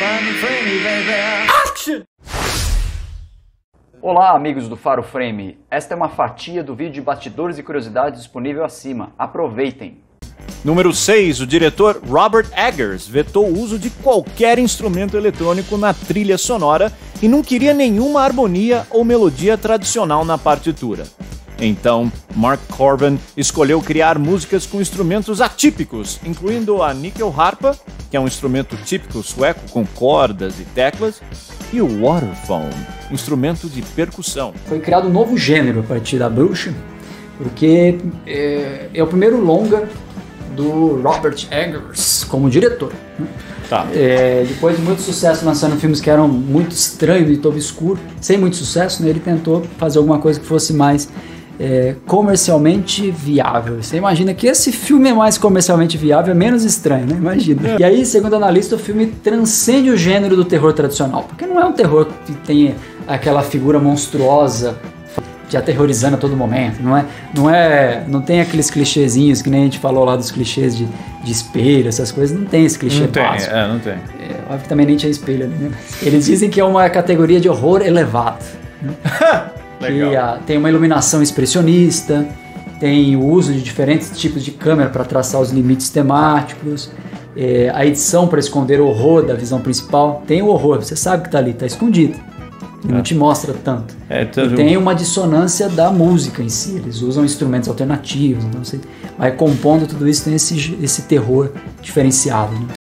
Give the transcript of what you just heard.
Olá, amigos do Faro Frame. Esta é uma fatia do vídeo de bastidores e curiosidades disponível acima. Aproveitem. Número 6. O diretor Robert Eggers vetou o uso de qualquer instrumento eletrônico na trilha sonora e não queria nenhuma harmonia ou melodia tradicional na partitura. Então, Mark Corbin escolheu criar músicas com instrumentos atípicos, incluindo a Nyckelharpa, que é um instrumento típico sueco com cordas e teclas, e o waterphone, instrumento de percussão. Foi criado um novo gênero a partir da bruxa, porque é o primeiro longa do Robert Eggers como diretor. Tá. Depois de muito sucesso lançando filmes que eram muito estranhos e obscuros, sem muito sucesso, né, ele tentou fazer alguma coisa que fosse mais comercialmente viável. Você imagina que esse filme é mais comercialmente viável, é menos estranho, né? Imagina. E aí, segundo analista, o filme transcende o gênero do terror tradicional, porque não é um terror que tem aquela figura monstruosa te aterrorizando a todo momento, não tem aqueles clichêzinhos que nem a gente falou lá dos clichês de espelho, essas coisas, não tem esse clichê básico. Não tem. Óbvio que também nem tinha espelho ali, né? Eles dizem que é uma categoria de horror elevado, né? Legal. Que tem uma iluminação expressionista, tem o uso de diferentes tipos de câmera para traçar os limites temáticos, a edição para esconder o horror da visão principal. Tem o horror, você sabe que está ali, está escondido. Não te mostra tanto. E tem uma dissonância da música em si. Eles usam instrumentos alternativos. Então você vai compondo tudo isso, tem esse terror diferenciado. Né?